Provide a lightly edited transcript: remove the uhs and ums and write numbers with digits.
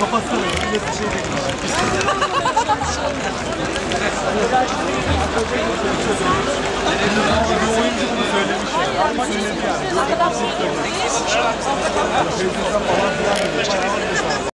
kapatsana. Millet bir şey bekliyor. Bir oyuncu bunu söylemiş ya. Söyledi yani.